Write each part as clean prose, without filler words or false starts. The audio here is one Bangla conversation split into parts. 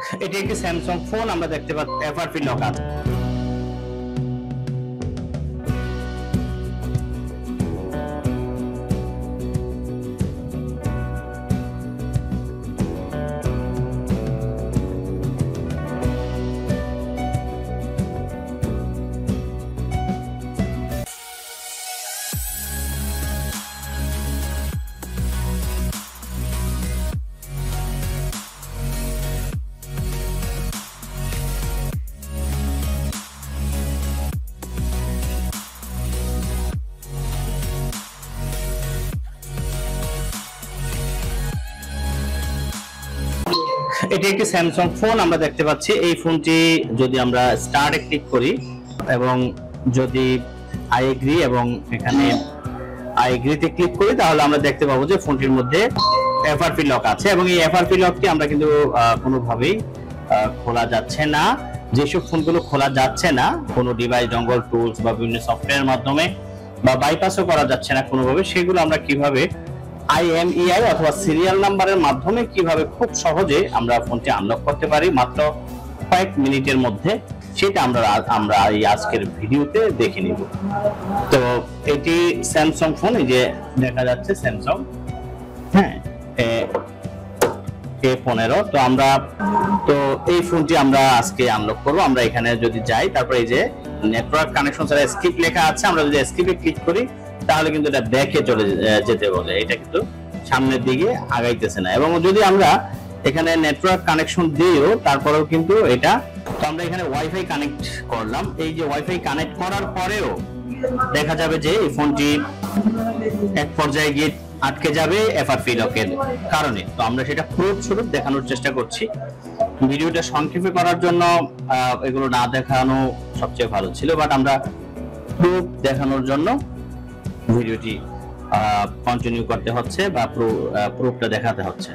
এটি একটি স্যামসাং ফোন, আমরা দেখতে পাচ্ছি এফআরপি লক আছে। এটি একটি স্যামসাং ফোন, আমরা দেখতে পাচ্ছি এই ফোনটি যদি আমরা স্টার্টে ক্লিক করি এবং যদি আই এগ্রি এবং এখানে আই এগ্রিতে ক্লিক করি তাহলে আমরা দেখতে পাবো যে ফোনটির মধ্যে এফআরপি লক আছে এবং এই এফআরপি লকটি আমরা কিন্তু কোনোভাবেই খোলা যাচ্ছে না। যেসব ফোনগুলো খোলা যাচ্ছে না কোনো ডিভাইস ডঙ্গল টুলস বা বিভিন্ন সফটওয়্যারের মাধ্যমে বা বাইপাসও করা যাচ্ছে না কোনোভাবে, সেগুলো আমরা কিভাবে IMEI অথবা সিরিয়াল নাম্বারের মাধ্যমে কিভাবে খুব সহজে আমরা ফোনটি আনলক করতে পারি মাত্র কয়েক মিনিটের মধ্যে, সেটা আমরা এই আজকের ভিডিওতে দেখে নিব। তো এটি স্যামসাং ফোন, এই যে দেখা যাচ্ছে স্যামসাং, হ্যাঁ A15। তো এই ফোনটি আমরা আজকে আনলক করব। আমরা এখানে যদি যাই, তারপরে এই যে নেটওয়ার্ক কানেকশন ছাড়া স্কিপ লেখা আছে, আমরা যদি স্কিপে ক্লিক করি তাহলে কিন্তু এটা ব্যাকে চলে যেতে বলে, এটা কিন্তু সামনের দিকে আগাইতেছে না। এবং যদি আমরা এখানে নেটওয়ার্ক কানেকশন দিও তারপরেও কিন্তু এটা, তো আমরা এখানে ওয়াইফাই কানেক্ট করলাম, এই যে ওয়াইফাই কানেক্ট করার পরেও দেখা যাবে যে এই ফোনটি এক পর্যায়ে গিয়ে আটকে যাবে এফআরপি লকের কারণে। তো আমরা সেটা প্রুফ স্বরূপ দেখানোর চেষ্টা করছি। ভিডিওটা সংক্ষেপে করার জন্য এগুলো না দেখানো সবচেয়ে ভালো ছিল, বাট আমরা প্রুফ দেখানোর জন্য ভিডিওটি কন্টিনিউ করতে হচ্ছে বা প্রুফটা দেখাতে হচ্ছে।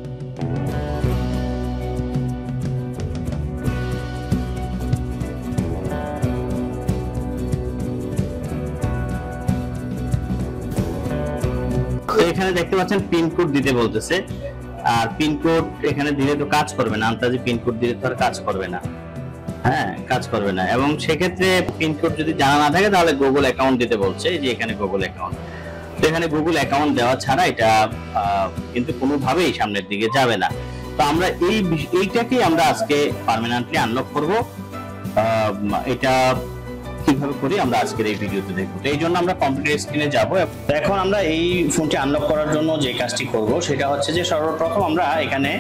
এখানে দেখতে পাচ্ছেন পিনকোড দিতে বলতেছে, আর পিনকোড এখানে দিলে তো কাজ করবে না, আন্দাজে পিনকোড দিলে তো আর কাজ করবে না, হ্যাঁ কাজ করবে না। এবং সেক্ষেত্রে পিনকোড যদি জানা না থাকে তাহলে গুগল অ্যাকাউন্ট দিতে বলছে, এই যে এখানে গুগল অ্যাকাউন্ট। তো এখানে গুগল অ্যাকাউন্ট দেওয়া ছাড়া এটা কিন্তু কোনোভাবেই সামনের দিকে যাবে না। তো আমরা এইটাকেই আমরা আজকে পার্মানেন্টলি আনলক করব। এটা কিভাবে করি আমরা আজকের এই ভিডিওতে দেখব। তো এই জন্য আমরা কম্পিউটার স্ক্রিনে যাব। এখন আমরা এই ফোনটি আনলক করার জন্য যে কাজটি করব সেটা হচ্ছে যে সর্বপ্রথম আমরা এখানে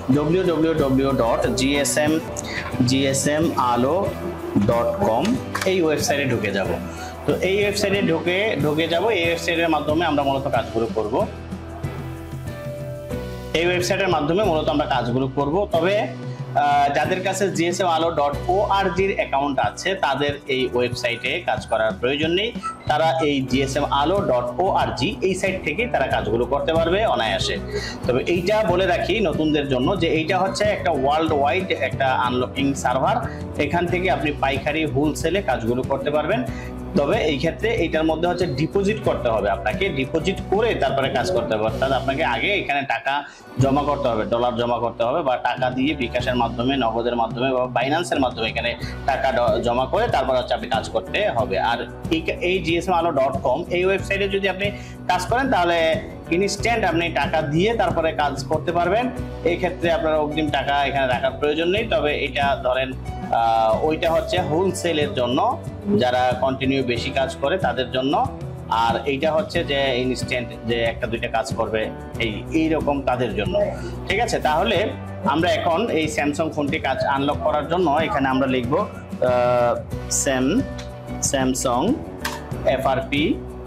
www.gsmalo.com এই ওয়েবসাইটে ঢুকে যাব। তো এই ওয়েবসাইটে ঢুকে যাব। এই ওয়েবসাইটের মাধ্যমে আমরা মূলত কাজগুলো করব। এই ওয়েবসাইটের মাধ্যমে মূলত আমরা কাজগুলো করব। তবে যাদের কাছে gsmalo.org এর অ্যাকাউন্ট আছে তাদের এই ওয়েবসাইটে কাজ করার প্রয়োজন নেই, তারা এই gsmalo.org এই সাইট থেকে তারা কাজগুলো করতে পারবে অনায়াসে। তবে এইটা বলে রাখি নতুনদের জন্য যে এইটা হচ্ছে একটা ওয়ার্ল্ড ওয়াইড একটা আনলকিং সার্ভার, এখান থেকে আপনি পাইকারি হোলসেলে কাজগুলো করতে পারবেন। তবে এই ক্ষেত্রে এইটার মধ্যে হচ্ছে ডিপোজিট করতে হবে, আপনাকে ডিপোজিট করে তারপরে কাজ করতে হবে। অর্থাৎ আপনাকে আগে এখানে টাকা জমা করতে হবে, ডলার জমা করতে হবে, বা টাকা দিয়ে বিকাশের মাধ্যমে, নগদের মাধ্যমে বা বাইন্যান্সের মাধ্যমে এখানে টাকা জমা করে তারপর হচ্ছে আপনি কাজ করতে হবে। আর এই gsmalo.com এই ওয়েবসাইটে যদি আপনি কাজ করেন তাহলে ইনস্ট্যান্ট আপনি টাকা দিয়ে তারপরে কাজ করতে পারবেন। এই ক্ষেত্রে আপনার অগ্রিম টাকা এখানে রাখার প্রয়োজন নেই। তবে এটা ধরেন ওইটা হচ্ছে হোলসেলের জন্য, যারা কন্টিনিউ বেশি কাজ করে তাদের জন্য। আর এইটা হচ্ছে যে ইনস্ট্যান্ট যে একটা দুইটা কাজ করবে এইরকম তাদের জন্য। ঠিক আছে, তাহলে আমরা এখন এই স্যামসাং ফোনটি কাজ আনলক করার জন্য এখানে আমরা লিখব স্যামসাং এফআরপি।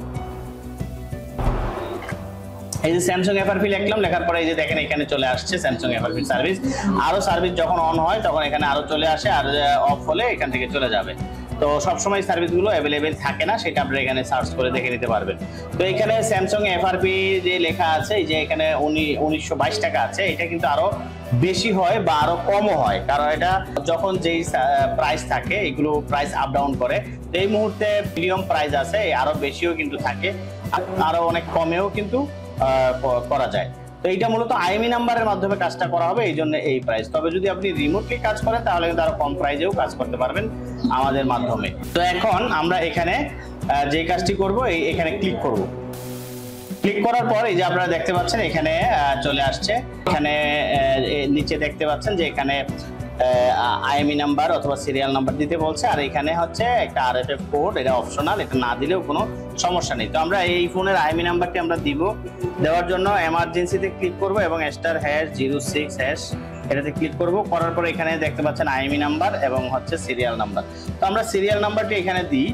এই যে স্যামসাং এফআরপি লিখলাম, লেখার পরে এই যে দেখেন এখানে চলে আসছে স্যামসাং এফআরপি সার্ভিস। আরো সার্ভিস যখন অন হয় তখন এখানে আরো চলে আসে, আর অফ হলে এখান থেকে চলে যাবে। তো সবসময় সার্ভিসগুলো অ্যাভেলেবেল থাকে না, সেটা আপনারা এখানে সার্চ করে দেখে নিতে পারবেন। তো এখানে স্যামসাং এফআরপি যে লেখা আছে, এই যে এখানে 1922 টাকা আছে, এটা কিন্তু আরো বেশি হয় বা আরো কমও হয়, কারণ এটা যখন যেই প্রাইস থাকে এগুলো প্রাইস আপ ডাউন করে। তো এই মুহূর্তে মিডিয়াম প্রাইস আছে, আরো বেশিও কিন্তু থাকে, আরো অনেক কমেও কিন্তু করা যায়। তো এইটা মূলত আইএমই নাম্বারের মাধ্যমে কাজটা করা হবে, এই জন্য এই প্রাইস। তবে যদি আপনি রিমোটলি কাজ করেন তাহলে কিন্তু আরো কম প্রাইসেও কাজ করতে পারবেন আমাদের মাধ্যমে। তো এখন আমরা এখানে যে কাজটি করব, এখানে ক্লিক করব। ক্লিক করার পর এই যে আপনারা দেখতে পাচ্ছেন এখানে চলে আসছে। এখানে নিচে দেখতে পাচ্ছেন যে এখানে আইএমই নাম্বার অথবা সিরিয়াল নাম্বার দিতে বলছে, আর এখানে হচ্ছে একটা আরএফএফ কোড, এটা অপশনাল, এটা না দিলেও কোনো সমস্যা নেই। তো আমরা এই ফোনের আইএমই নাম্বারটি আমরা দিব। দেওয়ার জন্য এমার্জেন্সিতে ক্লিক করব এবং *#06# এটাতে ক্লিক করব। করার পর এখানে দেখতে পাচ্ছেন আইএমই নাম্বার এবং হচ্ছে সিরিয়াল নাম্বার। তো আমরা সিরিয়াল নাম্বারটি এখানে দিই।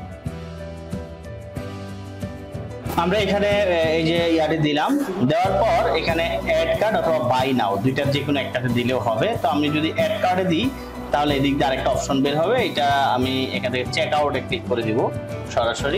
আমরা এখানে এই যে ইয়াটি দিলাম, দেওয়ার পর এখানে অ্যাড কার্ড অথবা বাই নাও দুইটার যে কোনো একটাতে দিলেও হবে। তো আমি যদি অ্যাড কার্ডে দিই তাহলে এদিক দিয়ে আরেকটা অপশন বের হবে, এটা আমি এখান থেকে চেক আউটে ক্লিক করে দিব সরাসরি।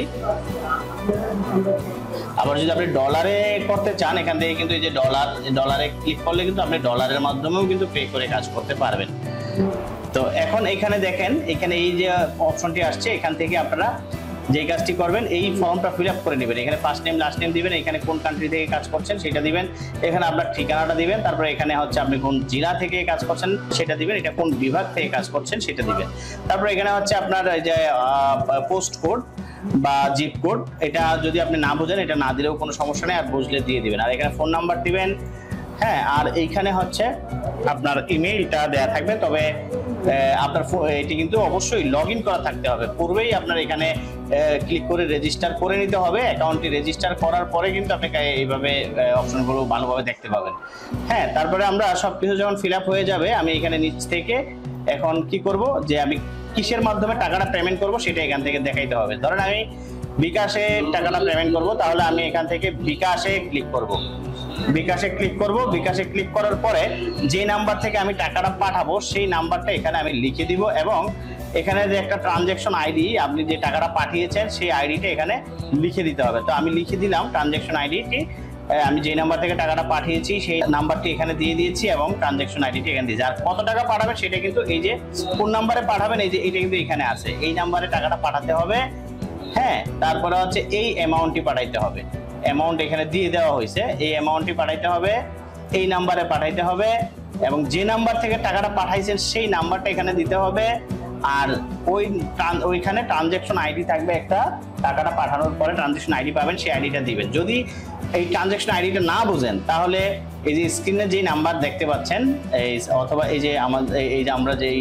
আবার যদি আপনি ডলারে করতে চান এখান থেকে কিন্তু এই যে ডলারে ক্লিক করলে কিন্তু আপনি ডলারের মাধ্যমেও কিন্তু পে করে কাজ করতে পারবেন। তো এখন এখানে দেখেন, এখানে এই যে অপশনটি আসছে, এখান থেকে আপনারা যে কাজটি করবেন এই ফর্মটা ফিল আপ করে নেবেন। এখানে ফার্স্ট নেম লাস্ট নেম দিবেন, এখানে কোন কান্ট্রি থেকে কাজ করছেন সেটা দিবেন, এখানে আপনার ঠিকানাটা দিবেন, তারপরে এখানে হচ্ছে আপনি কোন জেলা থেকে কাজ করছেন সেটা দিবেন, এটা কোন বিভাগ থেকে কাজ করছেন সেটা দিবেন। তারপরে এখানে হচ্ছে আপনার এই যে পোস্ট কোড বা জিপ কোড, এটা যদি আপনি না বোঝেন এটা না দিলেও কোনো সমস্যা নেই, আর বুঝলে দিয়ে দিবেন। আর এখানে ফোন নাম্বার দিবেন, হ্যাঁ, আর এইখানে হচ্ছে আপনার ইমেইলটা দেয়া থাকবে। তবে আপনার এটি কিন্তু অবশ্যই লগ ইন করা থাকতে হবে, পূর্বেই আপনার এখানে ক্লিক করে রেজিস্টার করে নিতে হবে। অ্যাকাউন্টটি রেজিস্টার করার পরে কিন্তু আপনি এইভাবে অপশনগুলো ভালোভাবে দেখতে পাবেন। হ্যাঁ, তারপরে আমরা সবকিছু যখন ফিল আপ হয়ে যাবে, আমি এখানে নিচ থেকে এখন কি করব, যে আমি কিসের মাধ্যমে টাকাটা পেমেন্ট করব সেটা এখান থেকে দেখাইতে হবে। ধরেন আমি বিকাশে টাকাটা পেমেন্ট করব, তাহলে আমি এখান থেকে বিকাশে ক্লিক করব। বিকাশে ক্লিক করব, বিকাশে ক্লিক করার পরে যে নাম্বার থেকে আমি টাকাটা পাঠাবো সেই নাম্বারটা এখানে আমি লিখে দিব, এবং এখানে যে একটা ট্রানজ্যাকশন আইডি আপনি যে টাকাটা পাঠিয়েছেন সেই আইডিটা এখানে লিখে দিতে হবে। তো আমি লিখে দিলাম ট্রানজ্যাকশন আইডিটি, আমি যে নাম্বার থেকে টাকাটা পাঠিয়েছি সেই নাম্বারটি এখানে দিয়ে দিয়েছি এবং ট্রানজ্যাকশন আইডিটি এখানে দিয়েছি। আর কত টাকা পাঠাবেন সেটা কিন্তু এই যে কোন নাম্বারে পাঠাবেন এই যে এটা কিন্তু এখানে আছে, এই নাম্বারে টাকাটা পাঠাতে হবে। হ্যাঁ, তারপরে হচ্ছে এই অ্যামাউন্টটি পাঠাইতে হবে, অ্যামাউন্ট এখানে দিয়ে দেওয়া হয়েছে, এই অ্যামাউন্টটি পাঠাইতে হবে, এই নাম্বারে পাঠাইতে হবে, এবং যে নাম্বার থেকে টাকাটা পাঠাইছেন সেই নাম্বারটা এখানে দিতে হবে। আর ওইখানে ট্রানজ্যাকশন আইডি থাকবে একটা, টাকাটা পাঠানোর পরে ট্রানজ্যাকশন আইডি পাবেন, সেই আইডিটা দিবেন। যদি এই ট্রানজ্যাকশন আইডিটা না বুঝেন তাহলে এই যে স্ক্রিনে যে নাম্বার দেখতে পাচ্ছেন অথবা এই যে আমরা যেই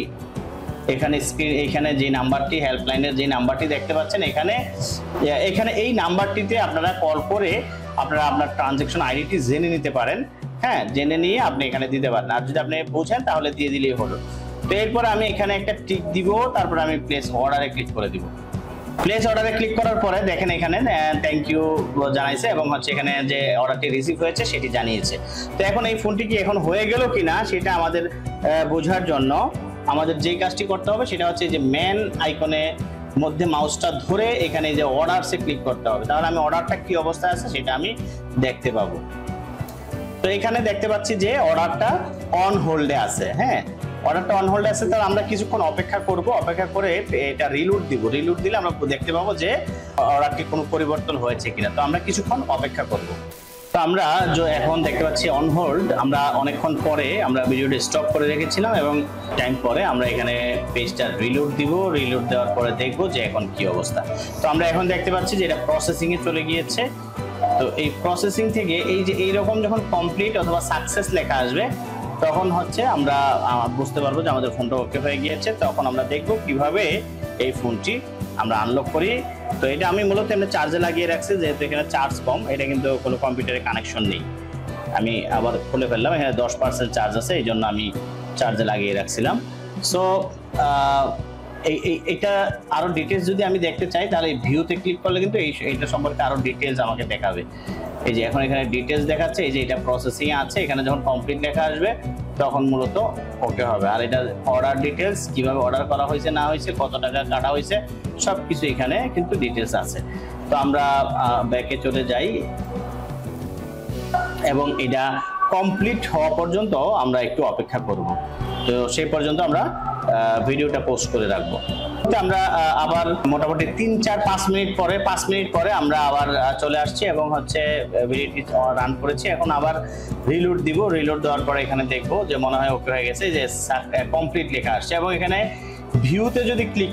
এখানে যে নাম্বারটি হেল্পলাইনের যে নাম্বারটি দেখতে পাচ্ছেন এখানে এই নাম্বারটিতে আপনারা কল করে আপনার ট্রানজ্যাকশন আইডিটি জেনে নিতে পারেন। হ্যাঁ, জেনে নিয়ে আপনি এখানে দিতে পারেন, আর যদি আপনি বোঝেন তাহলে দিয়ে দিলেই হলো। তো এরপর আমি এখানে একটা টিক দিব, তারপর আমি প্লেস অর্ডারে ক্লিক করে দিব। প্লেস অর্ডারে ক্লিক করার পরে দেখেন এখানে থ্যাংক ইউ জানাইছে এবং হচ্ছে এখানে যে অর্ডারটি রিসিভ হয়েছে সেটি জানিয়েছে। তো এখন এই ফোনটি কি এখন হয়ে গেল কিনা সেটা আমাদের বোঝার জন্য আমাদের যে কাজটি করতে হবে সেটা হচ্ছে যে মেন আইকনে মধ্যে মাউসটা ধরে এখানে যে অর্ডারসে ক্লিক করতে হবে, তাহলে আমি অর্ডারটা কি অবস্থায় আছে সেটা আমি দেখতে পাবো। তো এখানে দেখতে পাচ্ছি যে অর্ডারটা অন হোল্ডে আছে। হ্যাঁ, অর্ডারটা অন হোল্ডে আছে, তাহলে আমরা কিছুক্ষণ অপেক্ষা করব, অপেক্ষা করে এটা রিলোড দিব। রিলোড দিলে আমরা দেখতে পাবো যে অর্ডারটি কোনো পরিবর্তন হয়েছে কিনা। তো আমরা কিছুক্ষণ অপেক্ষা করব। তো আমরা এখন দেখতে পাচ্ছি অন হোল্ড, আমরা অনেকক্ষণ পরে আমরা ভিডিওটি স্টপ করে রেখেছিলাম এবং টাইম পরে আমরা এখানে পেজটা রিলোড দিব। রিলোড দেওয়ার পরে দেখব যে এখন কি অবস্থা। তো আমরা এখন দেখতে পাচ্ছি যে এটা প্রসেসিং এ চলে গিয়েছে। তো এই প্রসেসিং থেকে এই যে এইরকম যখন কমপ্লিট অথবা সাকসেস লেখা আসবে তখন হচ্ছে আমরা বুঝতে পারবো যে আমাদের ফোনটা ওকে হয়ে গিয়েছে। তখন আমরা দেখব কিভাবে এই ফোনটি আমরা আনলক করি। তো এটা আমি মূলত এমনি চার্জে লাগিয়ে রাখছি, যেহেতু এখানে চার্জ কম, এটা কিন্তু কোনো কম্পিউটারে কানেকশন নেই। আমি আবার খুলে ফেললাম, এখানে 10% চার্জ আছে, এই জন্য আমি চার্জে লাগিয়ে রাখছিলাম। সো এটা আরো ডিটেলস যদি আমি দেখতে চাই তাহলে ভিউতে ক্লিক করলে কিন্তু এইটা সম্পর্কে আরো ডিটেলস আমাকে দেখাবে। এই যে এখন এখানে ডিটেলস দেখাচ্ছে, এই যে এটা প্রসেসিং এ আছে, এখানে যখন কমপ্লিট লেখা আসবে তখন মূলত ওকে হবে। আর এটা অর্ডার ডিটেলস, কিভাবে অর্ডার করা হয়েছে না হয়েছে, কত টাকা কাটা হয়েছে, সবকিছু এখানে কিন্তু ডিটেলস আছে। তো আমরা ব্যাকে চলে যাই এবং এটা কমপ্লিট হওয়া পর্যন্ত আমরা একটু অপেক্ষা করব। তো সেই পর্যন্ত আমরা ভিডিওটা পোস্ট করে রাখবো। আমরা আবার মোটামুটি 3-4-5 মিনিট পরে 5 মিনিট পরে আমরা আবার চলে আসছি এবং হচ্ছে ভিডিওটি রান করেছি। এখন আবার রিলোড দিব। রিলোড দেওয়ার পরে এখানে দেখবো যে মনে হয় ওকে হয়ে গেছে, যে কমপ্লিট লেখা আসছে। এবং এখানে ভিউতে যদি ক্লিক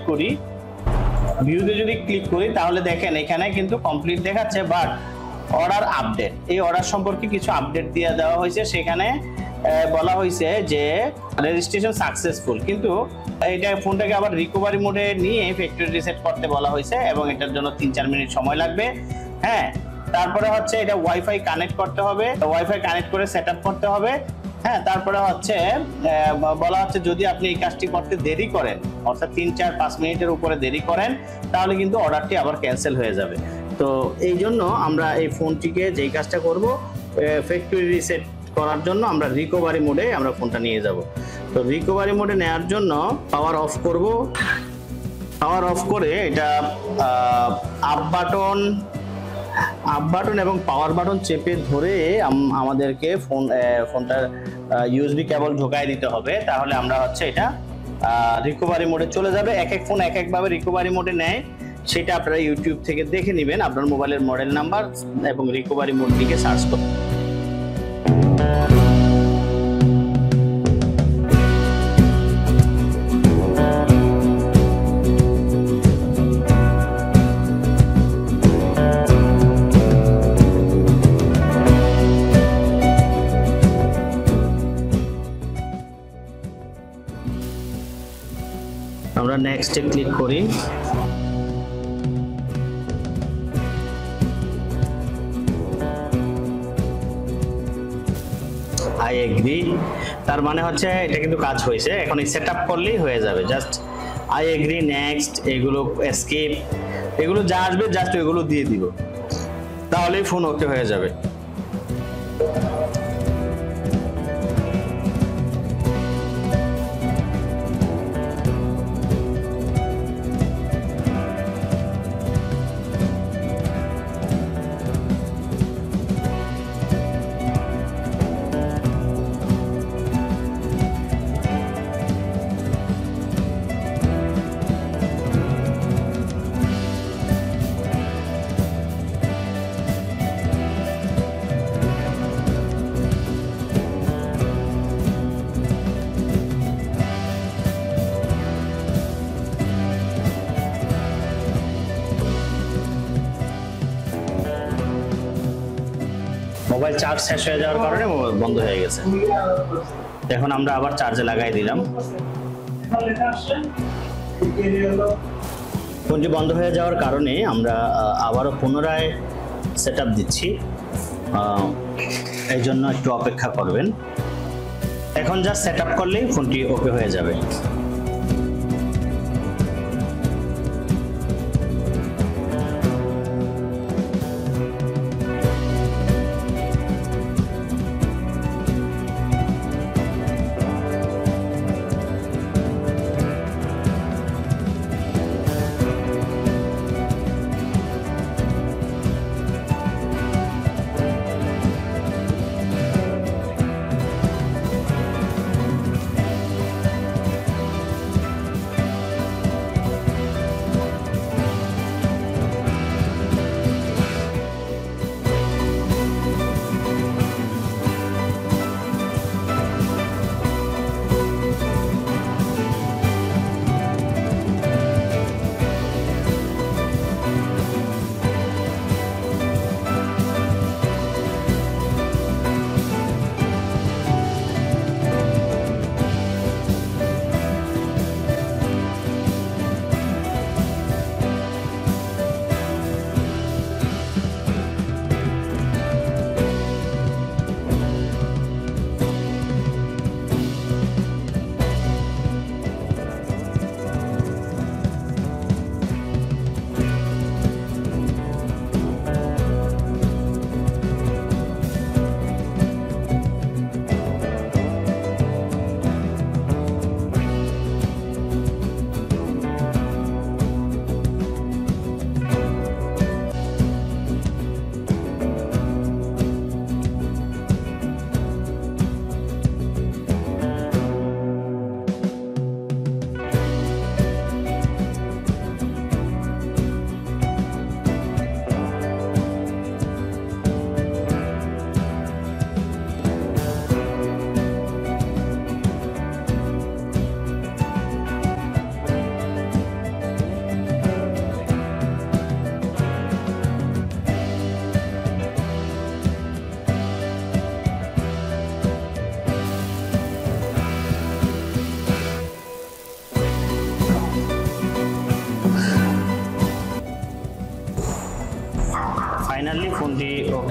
করি তাহলে দেখেন এখানে কিন্তু কমপ্লিট দেখাচ্ছে, বাট অর্ডার আপডেট, এই অর্ডার সম্পর্কে কিছু আপডেট দিয়ে দেওয়া হয়েছে। সেখানে বলা হয়েছে যে রেজিস্ট্রেশন সাকসেসফুল, কিন্তু এটা ফোনটাকে আবার রিকভারি মোডে নিয়ে ফ্যাক্টরি রিসেট করতে বলা হয়েছে এবং এটার জন্য 3-4 মিনিট সময় লাগবে। হ্যাঁ, তারপরে হচ্ছে এটা ওয়াইফাই কানেক্ট করতে হবে, ওয়াইফাই কানেক্ট করে সেট আপ করতে হবে। হ্যাঁ, তারপরে হচ্ছে বলা হচ্ছে যদি আপনি এই কাজটি করতে দেরি করেন, অর্থাৎ 3-4-5 মিনিটের উপরে দেরি করেন, তাহলে কিন্তু অর্ডারটি আবার ক্যান্সেল হয়ে যাবে। তো এই জন্য আমরা এই ফোনটিকে যেই কাজটা করব, ফ্যাক্টরি রিসেট করার জন্য আমরা রিকভারি মোডে আমরা ফোনটা নিয়ে যাব। তো রিকভারি মোডে নেওয়ার জন্য পাওয়ার অফ করব। পাওয়ার অফ করে এটা আপ বাটন এবং পাওয়ার বাটন চেপে ধরে আমাদেরকে ফোনটার ইউএসবি কেবল ঢোকায় দিতে হবে, তাহলে আমরা হচ্ছে এটা রিকভারি মোডে চলে যাবে। এক এক ফোন এক একভাবে রিকভারি মোডে নেয়, সেটা আপনারা ইউটিউব থেকে দেখে নেবেন। আপনার মোবাইলের মডেল নাম্বার এবং রিকভারি মোড দিকে সার্চ করুন। আমরা নেক্সটে ক্লিক করি। আই এগ্রি, তার মানে হচ্ছে এটা কিন্তু কাজ হয়েছে। এখন এই সেট আপ করলেই হয়ে যাবে। জাস্ট আই এগ্রি, নেক্সট, এগুলো এসকেপ, এগুলো যা আসবে জাস্ট এগুলো দিয়ে দিব, তাহলেই ফোন ওকে হয়ে যাবে। মোবাইল চার্জ শেষ হয়ে যাওয়ার কারণে মোবাইল বন্ধ হয়ে গেছে। এখন আমরা আবার চার্জে লাগাই দিলাম। ফোনটি বন্ধ হয়ে যাওয়ার কারণে আমরা আবারও পুনরায় সেট আপ দিচ্ছি, এই জন্য একটু অপেক্ষা করবেন। এখন যা সেট আপ করলেই ফোনটি ওকে হয়ে যাবে।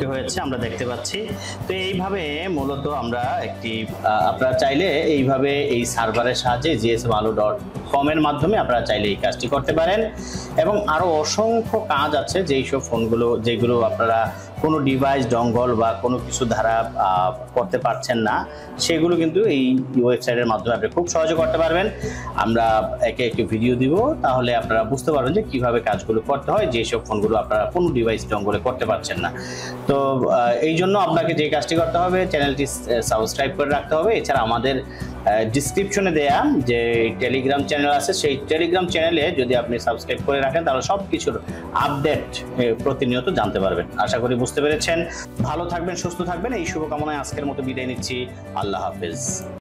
হয়েছে আমরা দেখতে পাচ্ছি। তো এইভাবে মূলত আমরা একটি আপনারা চাইলে এইভাবে এই সার্ভারের সাহায্যে gsmalo.com এর মাধ্যমে আপনারা চাইলে এই কাজটি করতে পারেন। এবং আরো অসংখ্য কাজ আছে যেইসব ফোনগুলো যেগুলো আপনারা কোনো ডিভাইস ডঙ্গল বা কোনো কিছু দ্বারা করতে পারছেন না, সেগুলো কিন্তু এই ওয়েবসাইটের মাধ্যমে আপনি খুব সহজে করতে পারবেন। আমরা একে একে ভিডিও দিব, তাহলে আপনারা বুঝতে পারবেন যে কিভাবে কাজগুলো করতে হয় যেসব ফোনগুলো আপনারা কোনো ডিভাইস ডঙ্গলে করতে পারছেন না। তো এই জন্য আপনাকে যে কাজটি করতে হবে, চ্যানেলটি সাবস্ক্রাইব করে রাখতে হবে। এছাড়া আমাদের ডিসক্রিপশনে দেয়া যে টেলিগ্রাম চ্যানেল আছে, সেই টেলিগ্রাম চ্যানেলে যদি আপনি সাবস্ক্রাইব করে রাখেন তাহলে সব কিছুর আপডেট প্রতিনিয়ত জানতে পারবেন। আশা করি বুঝতে পেরেছেন। ভালো থাকবেন, সুস্থ থাকবেন, এই শুভকামনায় আজকের মতো বিদায় নিচ্ছি। আল্লাহ হাফেজ।